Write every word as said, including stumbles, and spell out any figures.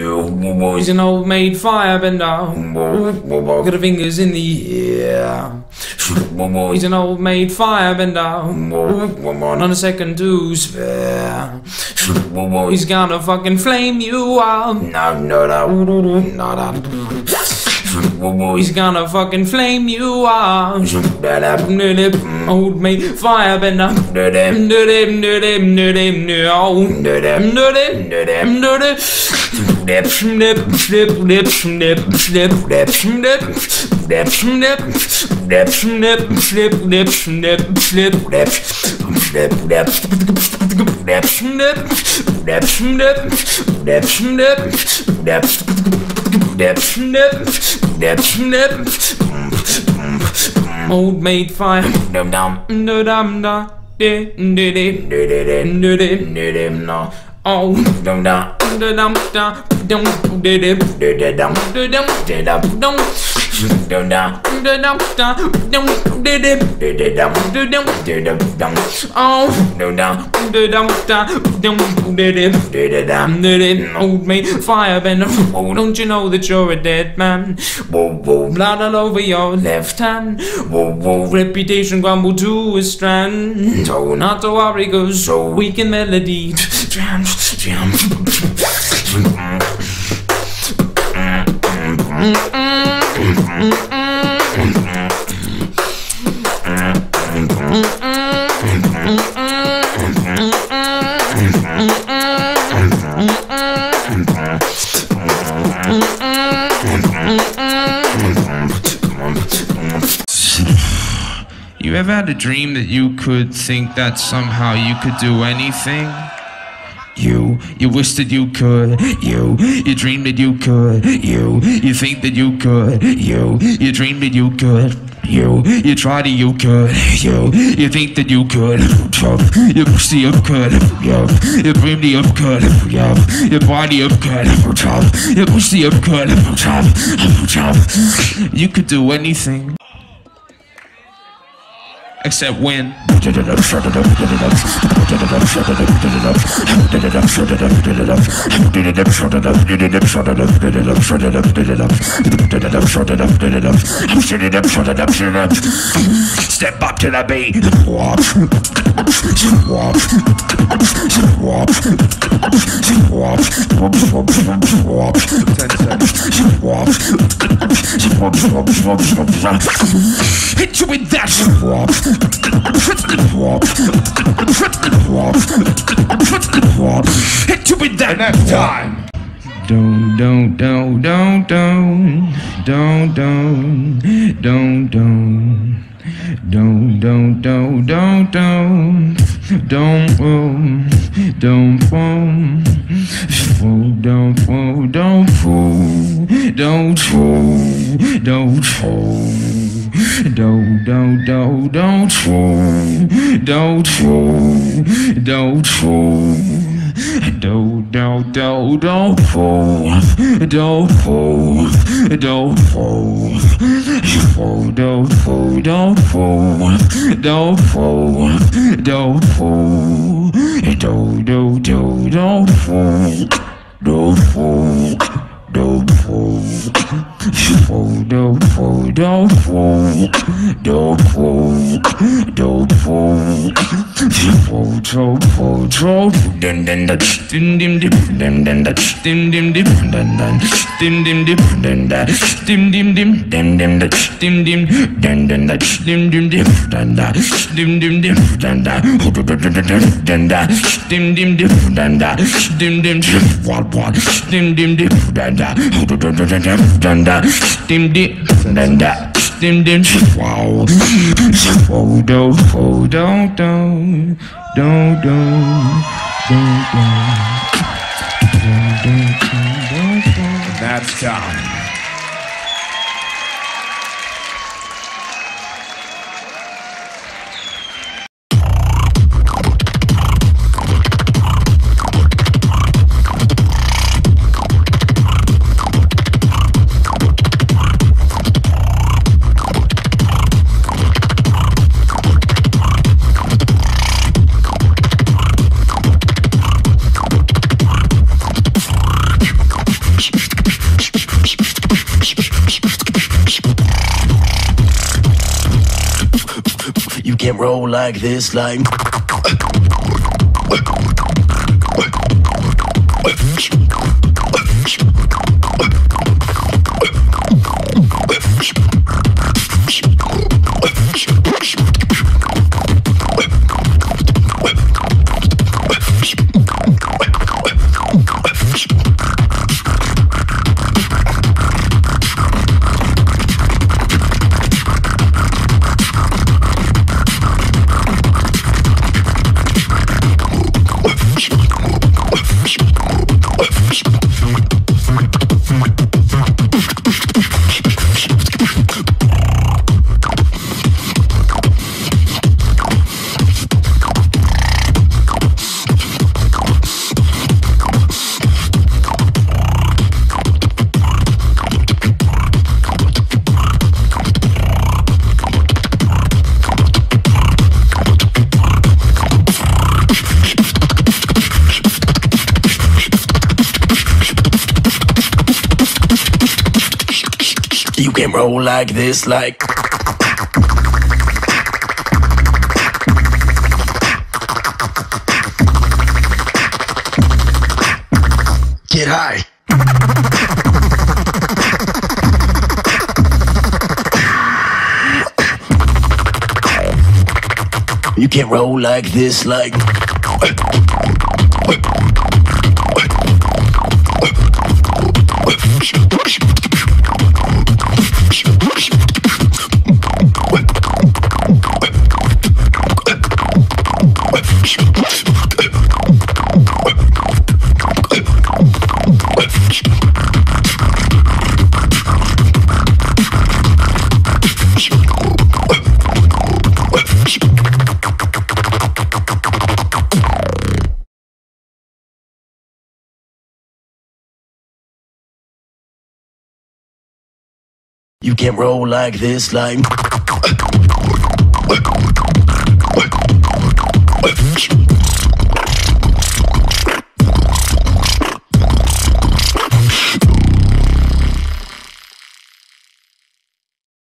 He's an old maid firebender. Got her fingers in the air. He's an old maid firebender. Not a second to spare. He's gonna fucking flame you up. No, no, no, no, no. He's gonna fucking flame you up. Old maid firebender. Old maid fire. Dum dum dum dum dum. Oh, dum dum dum dum dum. Dum dum dum dum dum. Dum dum dum dum dum. Oh, dum dum dum dum. Old maid firebender. Oh, don't you know that you're a dead man? Blood all over your left hand. Reputation crumbled to a strand. Oh, not to worry, 'cause so weak in melody. Jam, jam. You ever had a dream that you could think that somehow you could do anything? You, you wish that you could. You, you dream that you could. You, you think that you could. You, you dream that you could. You, you try that you could. You, you think that you could. You push the up could. You, you dream the up could. You, you body up could. You push the up could. You could do anything. Except win. Step up to the beat. Hit you with that. Hit you with that next time. Don't, don't, don't, don't, don't, don't, don't, don't, don't. Don't, don't, don't, don't, don't, don't, um, don't, um, fool, don't, fool, don't, fool, don't, fool, don't, fool, don't, don't, don't, don't, fool, don't, fool, don't, fool. Don't, don't, don't, don't fool, don't fool, don't fool, fool, don't fool, don't fool, don't fool, don't fool, don't, don't, don't, don't fool, don't fool, don't fool, fool, don't fool, don't fool, don't fool, don't fool. Fool, troll, fool, troll, dun dun dun, dim dim dip, dun dun dun, dim dim dip, dun dun, dim dim dip, dun dun, dim dim dim, dun dun dun, dim dim, dun dun dun, dim dim dip, dun dun, dim dim dip, dun dun, dun dun, dim dim dip, dun dun, dim dim dip, what what, dim dim dip, dun dun, dun dun, dim dip, dun dun. Dim dim wow. Oh don't oh don't don't don't don't don't don't don't don't. That's time. can't roll like this, like. You can roll like this, like. Get high. You can roll like this, like. You can roll like this, like.